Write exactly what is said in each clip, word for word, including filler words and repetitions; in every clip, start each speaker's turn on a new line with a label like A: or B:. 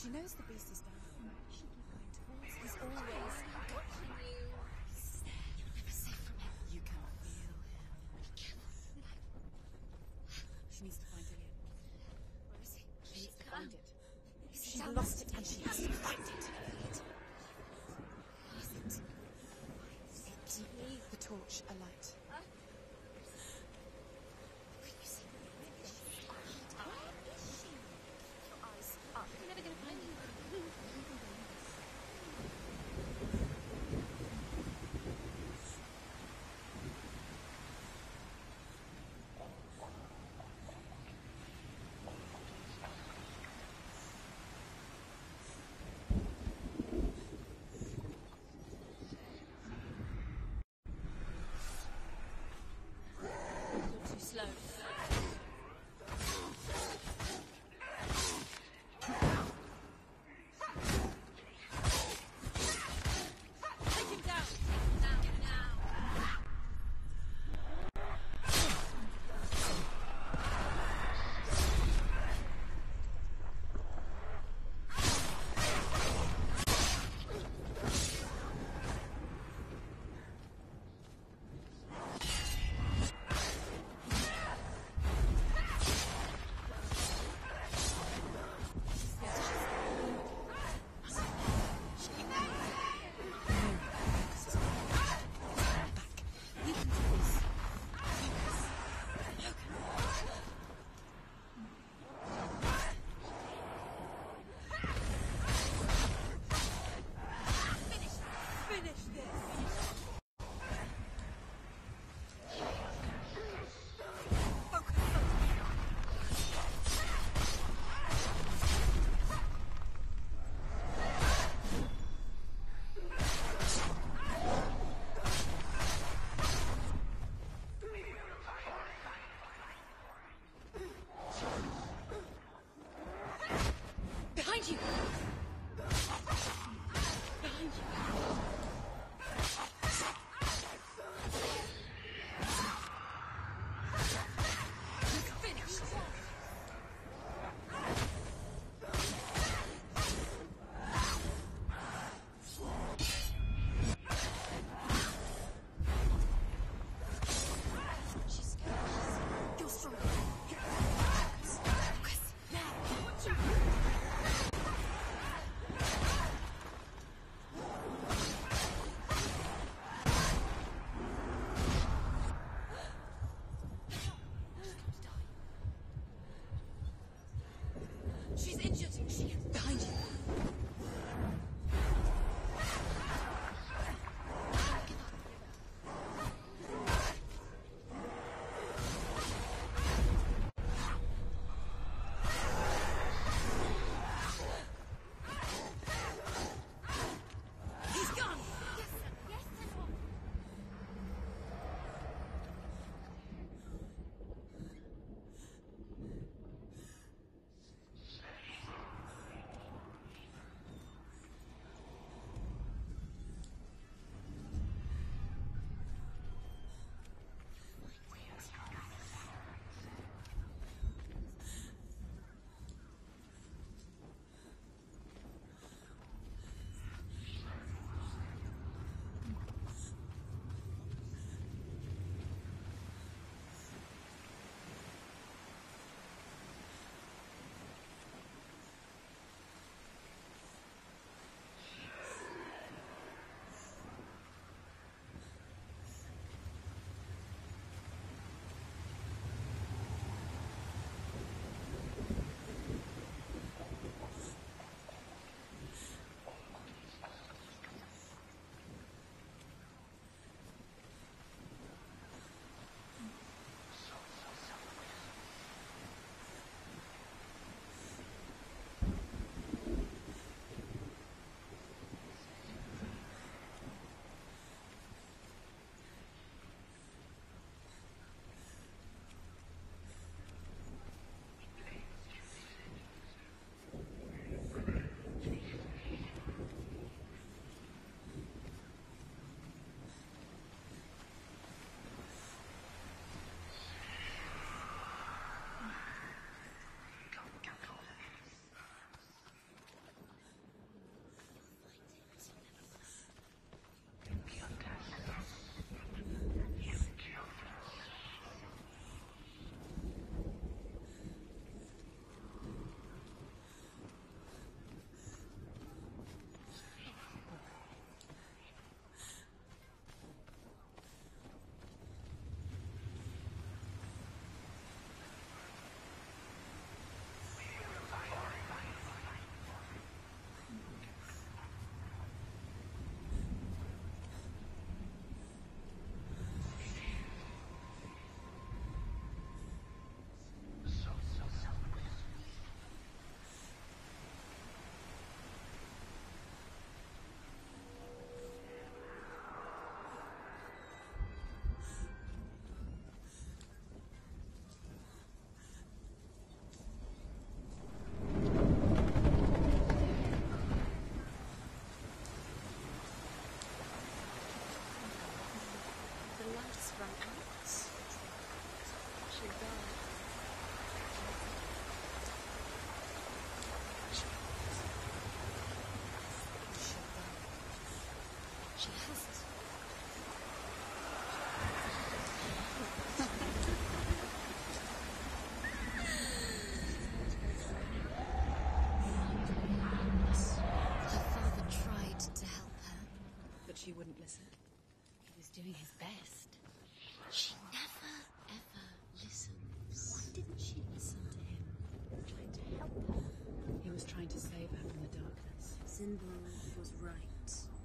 A: She knows the beast is down. She keep going towards. He's always watching you. He's there. You're never safe from him. You cannot feel him. Be careful. She needs to find Dillian. Where is he? She needs to find it. She's lost it and she has to find it. Keep the torch alight.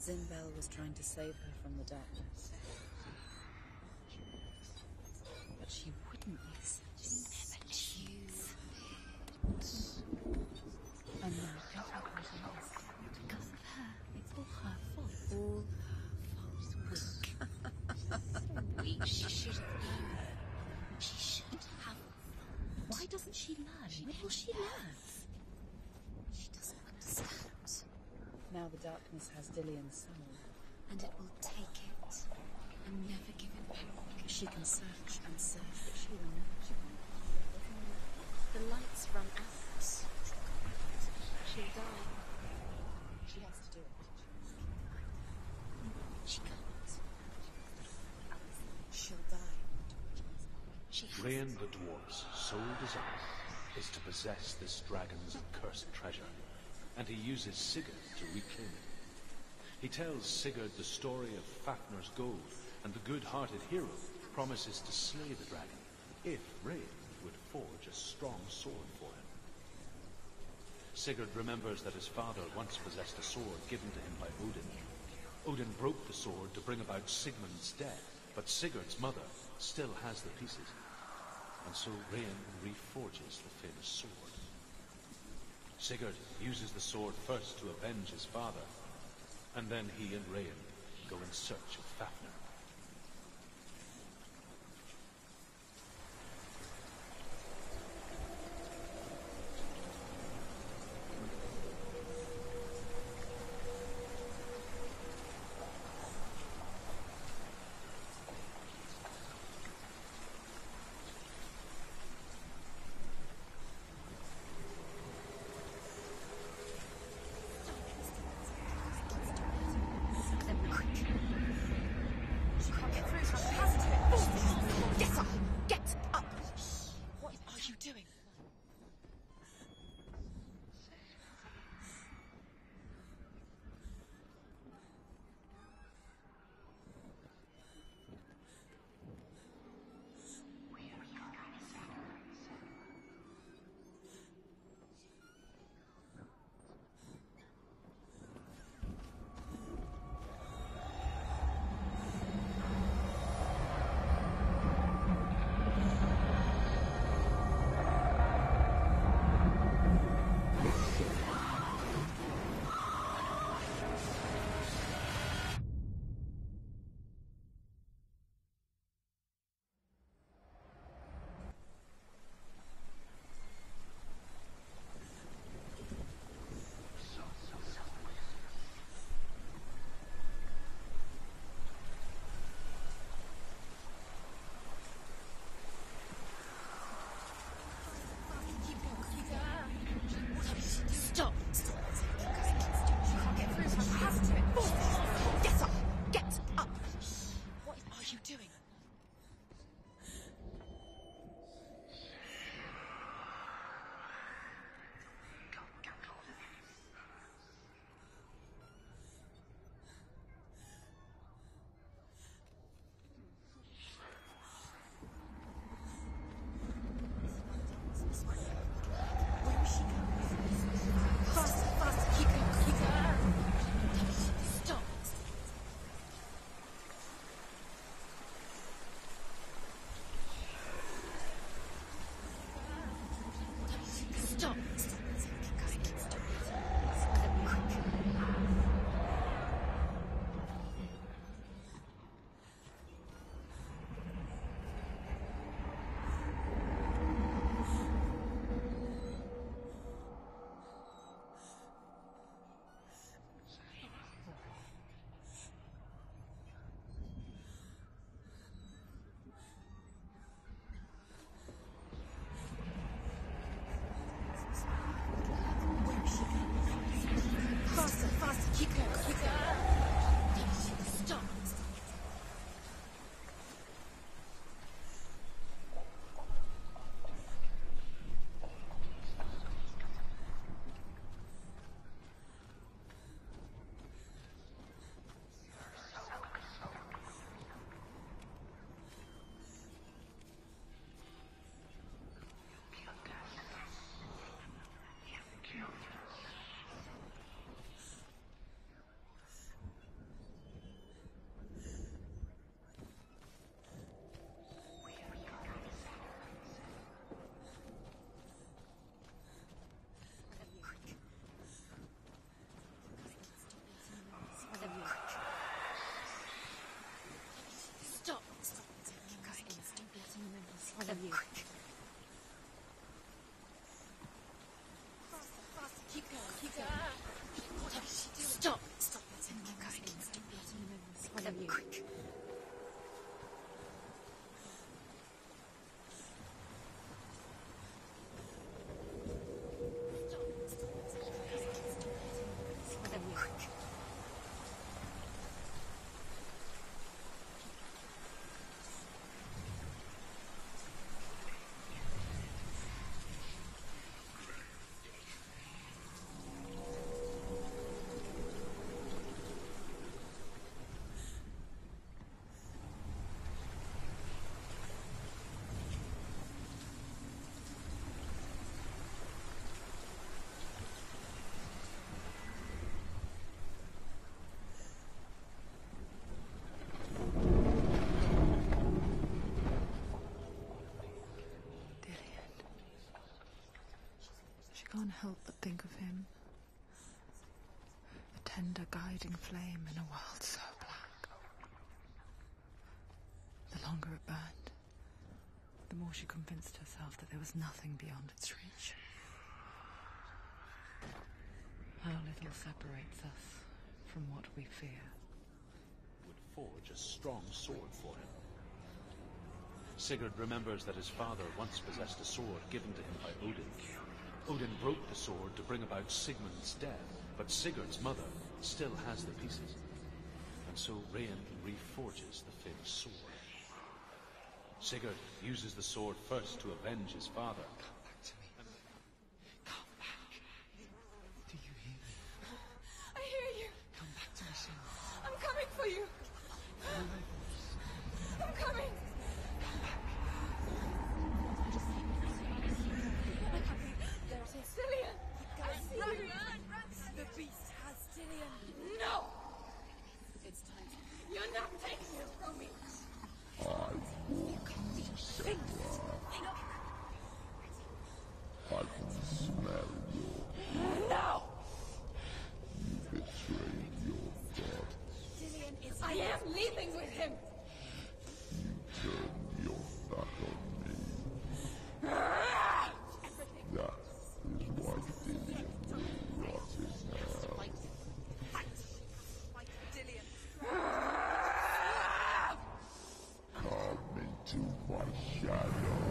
B: Zimbel was trying to save her from the darkness. But she wouldn't listen.
A: Never choose.
B: And now everything is
A: Because of her.
B: It's all her fault. All her fault.
A: So weak. She should have known. She should have.
B: Why doesn't she learn? When will she learn?
A: She doesn't understand.
B: Now the darkness has Dillian's soul.
A: And it will take it and never give it back.
B: She can search and search, but she will never. She won't.
A: The lights run out. She'll die.
B: She has to do it.
A: She can't.
B: She'll die.
A: She has
C: Rayan the dwarf's sole desire is to possess this dragon's accursed treasure, and he uses Sigurd to reclaim it. He tells Sigurd the story of Fafnir's gold, and the good-hearted hero promises to slay the dragon if Rayan would forge a strong sword for him. Sigurd remembers that his father once possessed a sword given to him by Odin. Odin broke the sword to bring about Sigmund's death, but Sigurd's mother still has the pieces, and so Rayan reforges the famous sword. Sigurd uses the sword first to avenge his father, and then he and Rayan go in search of Fafnir.
B: Follow you.
A: Faster, faster, keep going, keep going. What is she doing? Stop! Stop, let's keep going. Keep going.
B: Follow you.
A: Quick.
D: Can't help but think of him. A tender guiding flame in a world so black. The longer it burned, the more she convinced herself that there was nothing beyond its reach. How little separates us from what we fear.
C: Would forge a strong sword for him. Sigurd remembers that his father once possessed a sword given to him by Odin. Odin broke the sword to bring about Sigmund's death, but Sigurd's mother still has the pieces. And so Rain reforges the famous sword. Sigurd uses the sword first to avenge his father.
D: Come back to me. Come back. Do you hear me?
A: I hear you.
D: Come back to me soon.
A: I'm coming for you. I'm coming. Cillian! I see you! The beast has Cillian! No! It's time. You're not taking it from me!
E: I
A: Think! Think!
E: I can smell your
A: No!
E: you betrayed your god.
A: Cillian is... I am leaving with him!
E: You turned your back on me. That is why Dillion will rot in hell. Come into my shadow.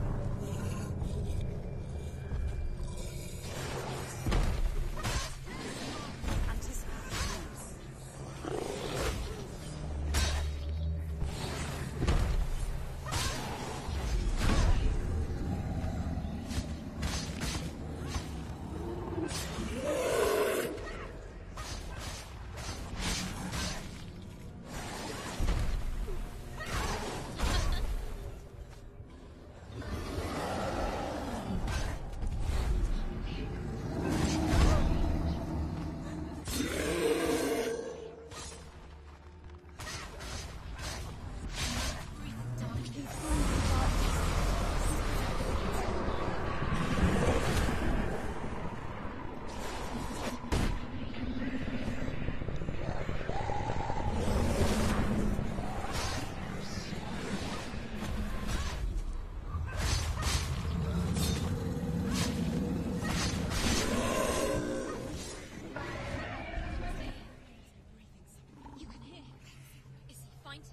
A: You can hear him. Is he fighting?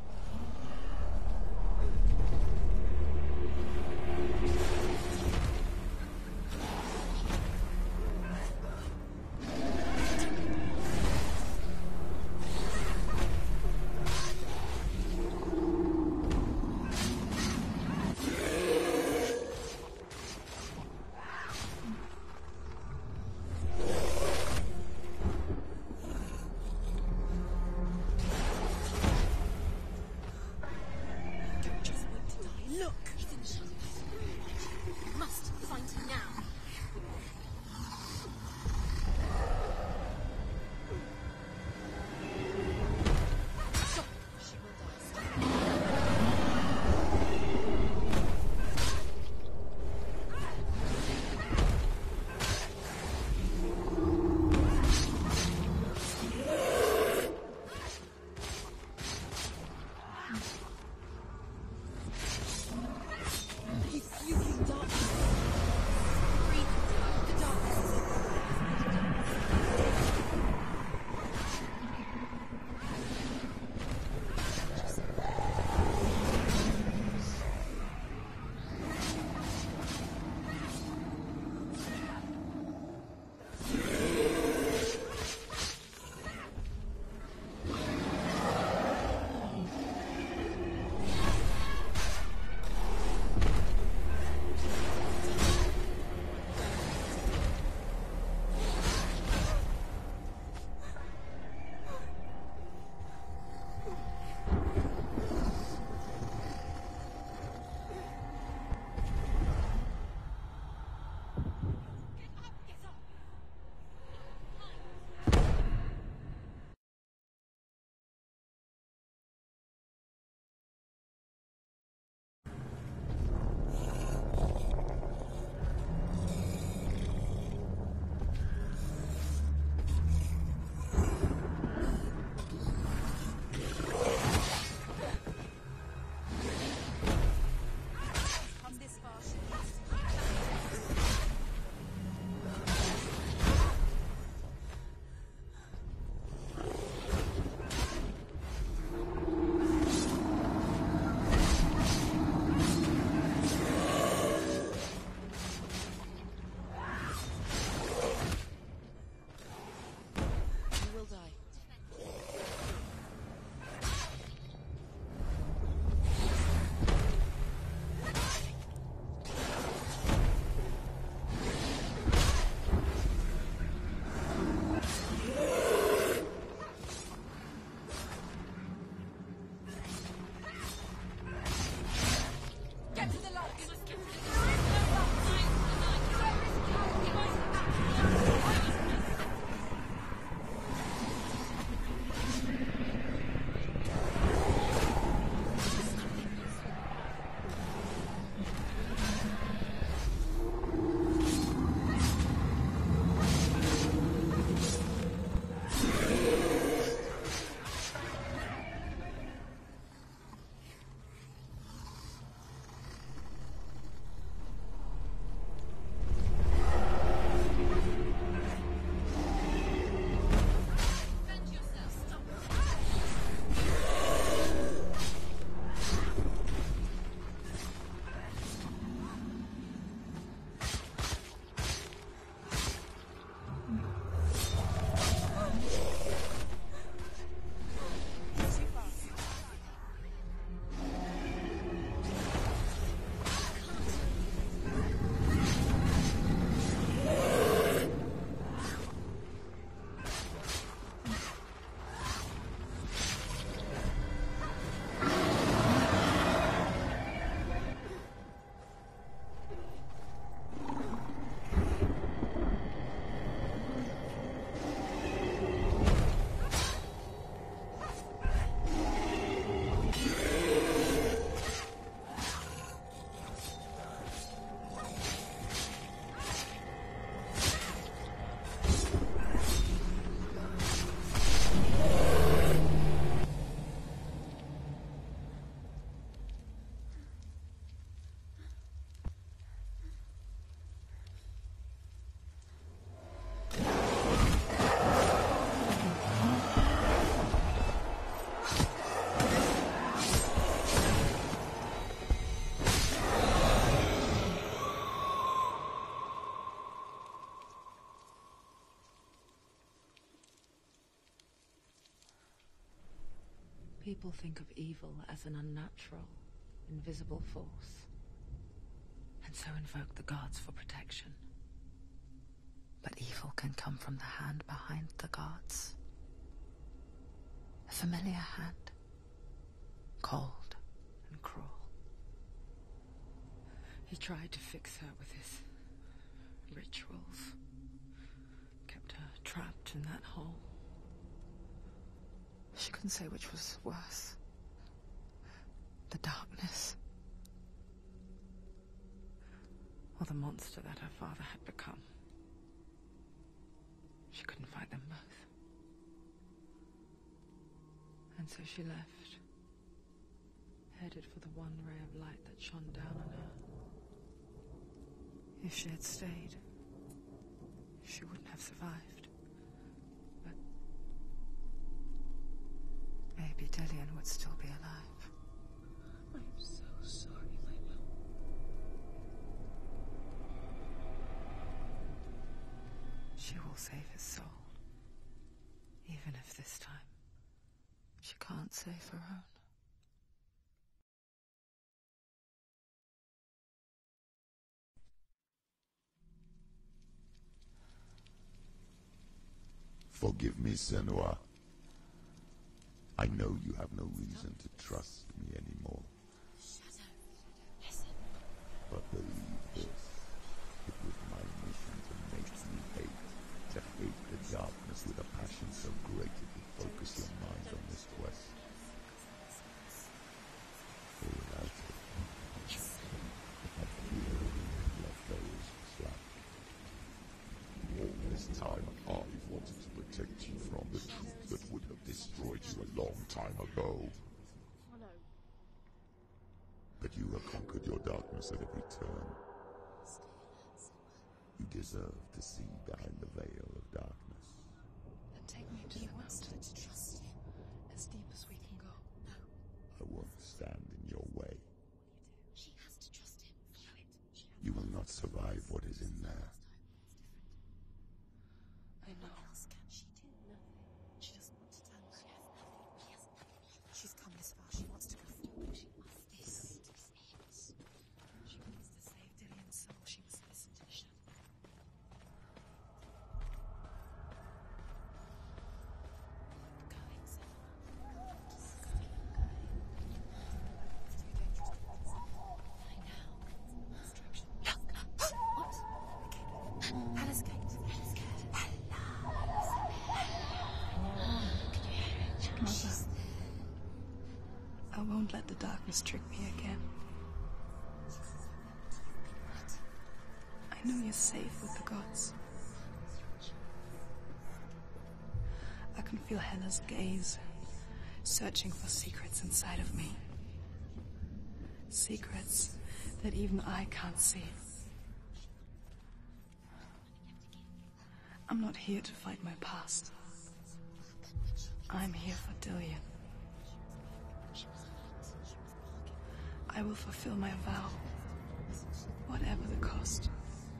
A: Just wait to die. Look! He's in the shadows. You must find him now. Stop! She will die.
D: People think of evil as an unnatural, invisible force, and so invoke the gods for protection. But evil can come from the hand behind the gods. A familiar hand, cold and cruel. He tried to fix her with his rituals, kept her trapped in that hole. She couldn't say which was worse. The darkness, or the monster that her father had become. She couldn't fight them both. And so she left, headed for the one ray of light that shone down on her. If she had stayed, she wouldn't have survived. But maybe Dillion would still be alive.
B: I'm so sorry, Layla.
D: She will save his soul. Even if this time she can't save her own.
E: Forgive me, Senua. I know you have no reason to trust me anymore.
A: Shadow, listen.
E: But believe this, it was my mission to make you hate, to hate the darkness with a passion so great it would focus your mind on this quest. For without it, I fear we left those slack. All this time, I've wanted to protect you from the truth that would have destroyed you a long time ago. But you have conquered your darkness at every turn. You deserve to see behind the veil of darkness.
B: Then take me to the master to trust him as deep as we can go. No.
E: I won't stand in your way.
A: She has to trust him. Follow it. She has
E: You will not survive what is in there.
B: I know.
A: What else can she do?
B: Nothing. She doesn't want to tell us.
A: She has nothing. She has nothing.
B: She's come this far. She wants to go forward.
A: She must. This is it.
B: She wants to save Dillion's soul. She must listen to the shadow. Going, Senua. Going, going. It's too dangerous to listen.
A: I know.
F: darkness trick me again. I know you're safe with the gods. I can feel Hela's gaze, searching for secrets inside of me. Secrets that even I can't see. I'm not here to fight my past. I'm here for Dillion. I will fulfill my vow, whatever the cost.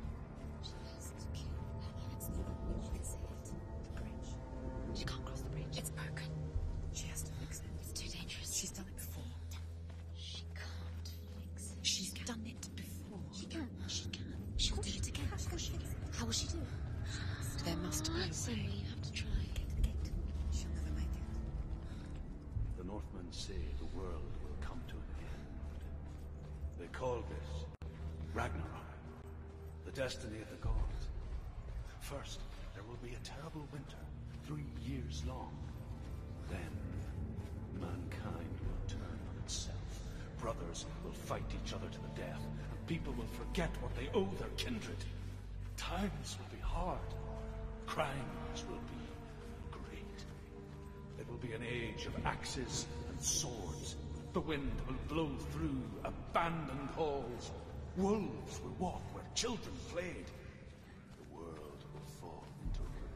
A: She can't cross the bridge. It's broken. She has to fix it. It's too dangerous. She's done it before. She can't fix it. She's done it before. She can. She can. She'll do it again. How will she fix it? How will she do it?
D: There must be a way.
A: You have to try. Get to the gate. She'll never make it.
C: The Northmen say the world will come to an end. They call this Ragnarok, the destiny of the gods. First, there will be a terrible winter, three years long. Then, mankind will turn on itself. Brothers will fight each other to the death, and people will forget what they owe their kindred. Times will be hard. Crimes will be great. It will be an age of axes and swords. The wind will blow through abandoned halls. Wolves will walk where children played. The world will fall into ruin.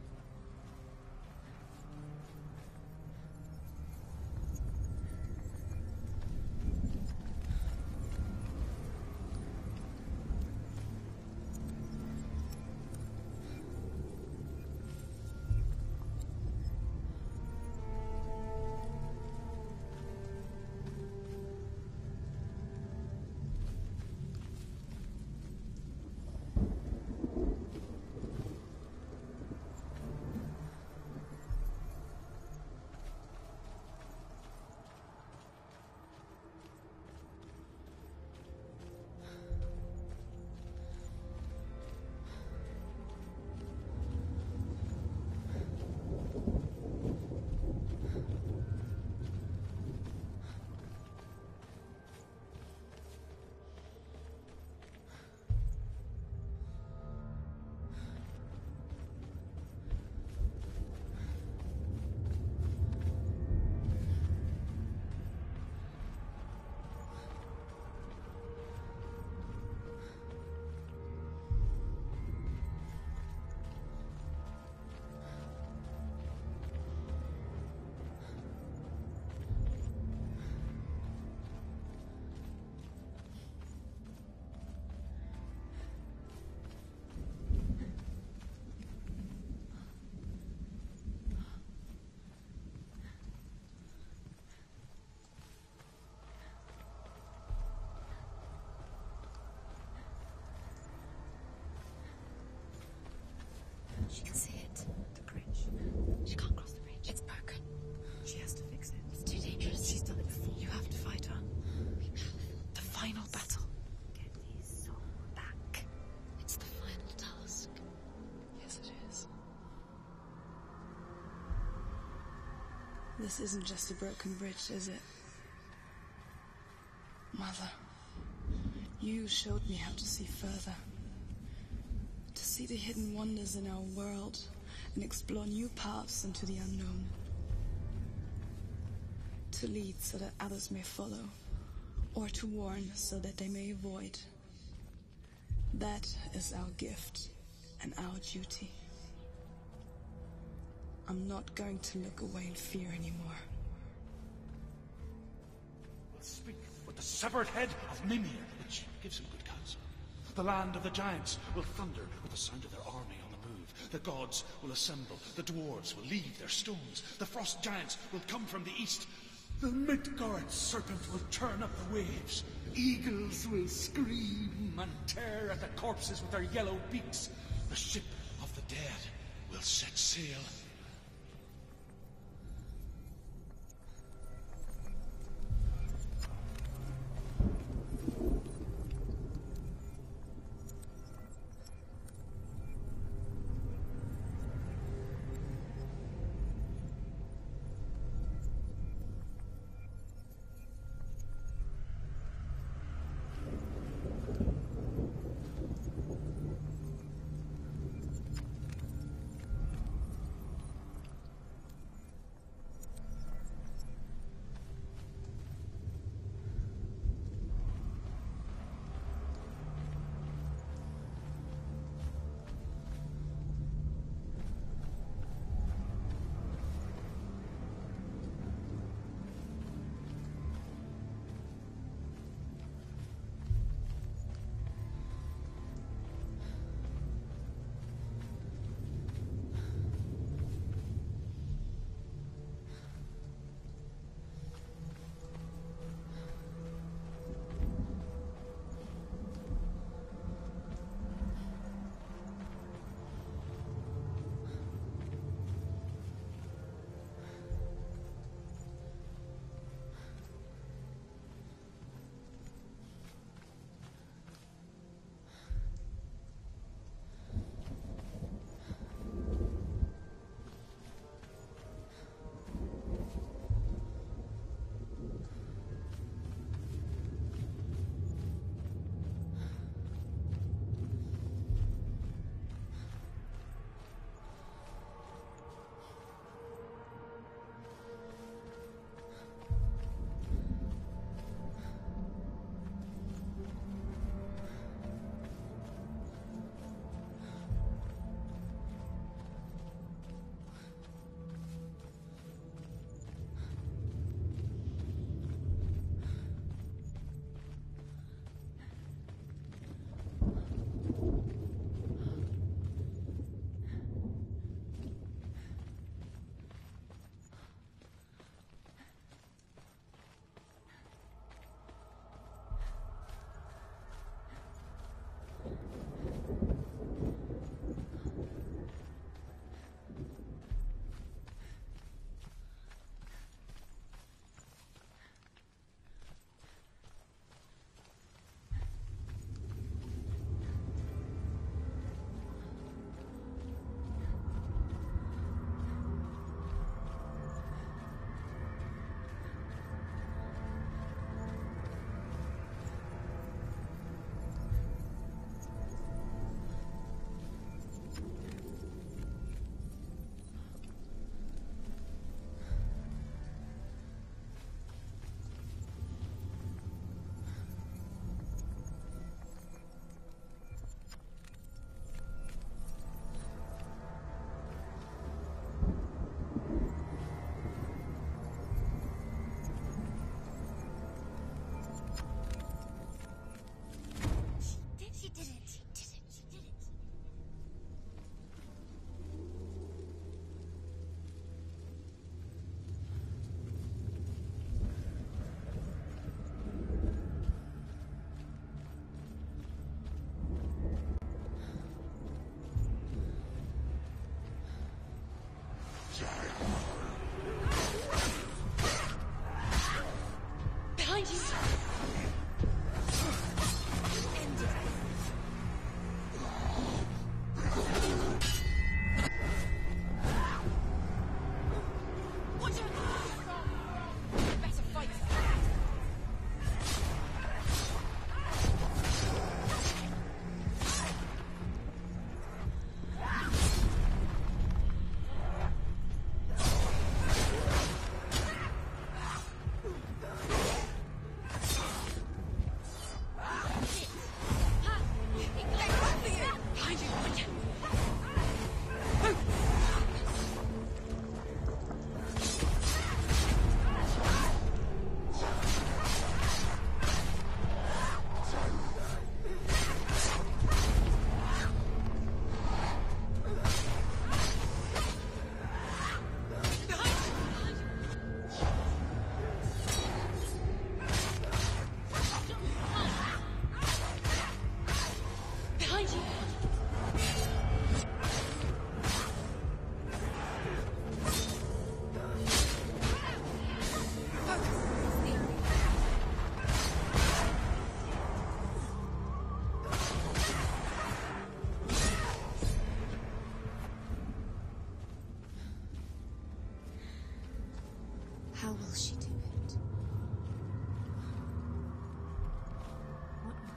A: She can see it. The bridge. She can't cross the bridge. It's broken. She has to fix it. It's too dangerous. She's done it before.
F: You have to fight her.
A: Be powerful.
F: The final battle.
A: Get his soul back. It's the final task.
F: Yes, it is. This isn't just a broken bridge, is it? Mother, you showed me how to see further. To see the hidden wonders in our world and explore new paths into the unknown. To lead so that others may follow, or to warn so that they may avoid. That is our gift and our duty. I'm not going to look away in fear anymore.
C: Will speak with the severed head of Mimir, which gives him good counsel. The land of the giants will thunder with the sound of their army on the move. The gods will assemble. The dwarves will leave their stones. The frost giants will come from the east. The Midgard serpent will turn up the waves. Eagles will scream and tear at the corpses with their yellow beaks. The ship of the dead will set sail.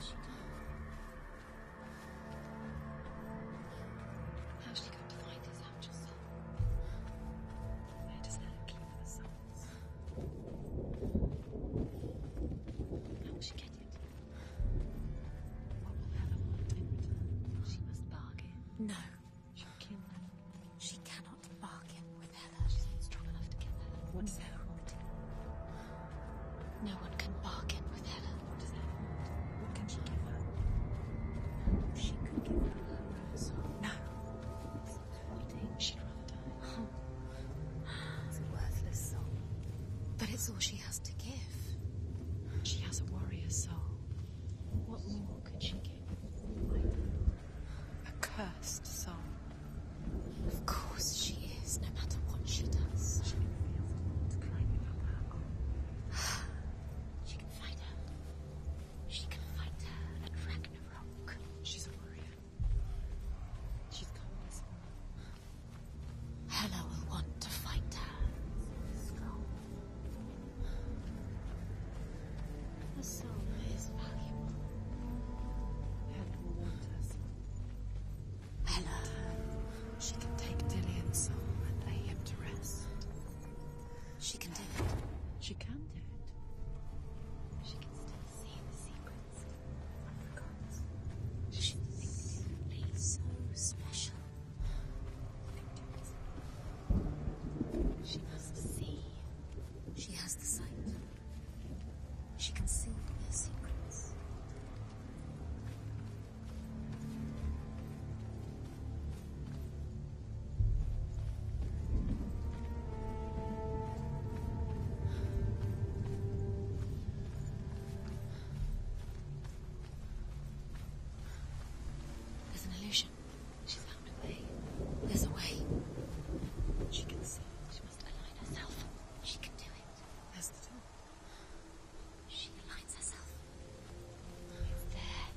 A: she do? How's she going to find his actual soul? Where does Hela keep her souls? How will she get it? What will Hela want in return? She must bargain.
B: No,
A: She'll kill her.
B: she cannot bargain with Hela.
A: She's not strong enough to kill Hela. What's
B: No.
A: Hela wanting?
B: No one can bargain with Hela.
A: What does Hela want? What can she give her?
B: She could give her her own soul. No,
A: Wanting, she'd rather die.
B: it's a worthless soul. But it's all she has to give.
A: She has a warrior soul. What more could she give?
B: A cursed soul. Of course she is, no matter what she does.
A: She can feel the world climbing up her arm.
B: She can find her. She can find her at Ragnarok.
A: She's a warrior. She's come this far.
B: Hela will want to find her.
A: Strong.
B: The soul is valuable.
A: Hela will want her soul.
B: Hela,
F: She can take Dillion's soul and lay him to rest.
B: she can do it.
A: She can do it. She can still see the secrets of the gods.
B: She thinks differently, so special.
A: She must see.
B: She has the sight. She can see their secrets. There's an illusion.
A: She's found a way.
B: There's a way.
A: She can see. She must align herself.
B: She can do it.
F: There's the door.
B: She aligns herself. It's there.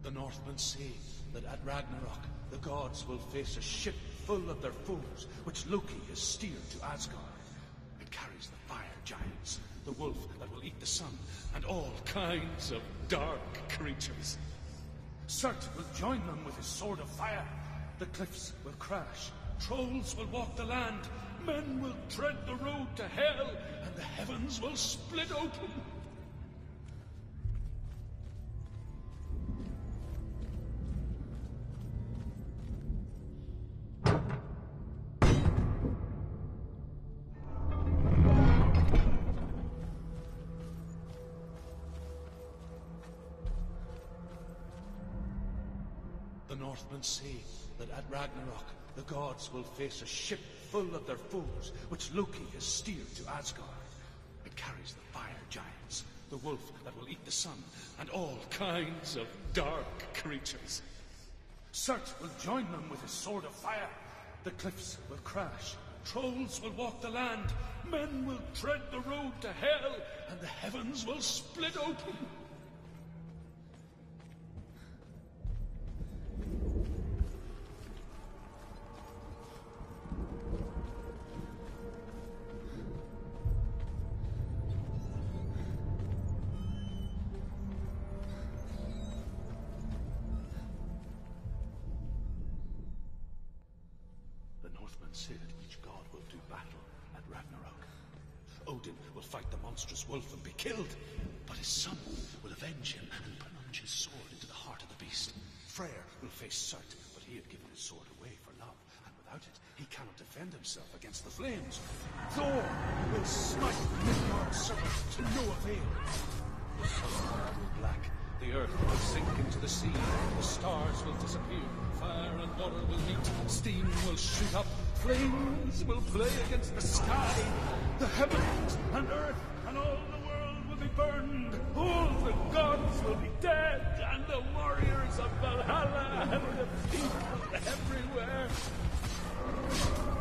C: The Northmen say that at Ragnarok, the gods will face a ship full of their foes, which Loki has steered to Asgard. It carries the fire giants, the wolf that will eat the sun, and all kinds of dark creatures. Surt will join them with his sword of fire. The cliffs will crash, trolls will walk the land, men will tread the road to hell, and the heavens will split open. The Northmen say that at Ragnarok, the gods will face a ship full of their foes, which Loki has steered to Asgard. It carries the fire giants, the wolf that will eat the sun, and all kinds of dark creatures. Surt will join them with his sword of fire. The cliffs will crash, trolls will walk the land, men will tread the road to hell, and the heavens will split open. Said each god will do battle at Ragnarok. Odin will fight the monstrous wolf and be killed, but his son will avenge him and plunge his sword into the heart of the beast. Freyr will face Surt, but he had given his sword away for love, and without it, he cannot defend himself against the flames. Thor will smite Midgard's serpent to no avail. The sun will go black, the earth will sink into the sea, the stars will disappear, fire and water will meet, steam will shoot up, flames will play against the sky, the heavens and earth and all the world will be burned, all the gods will be dead, and the warriors of Valhalla and the people everywhere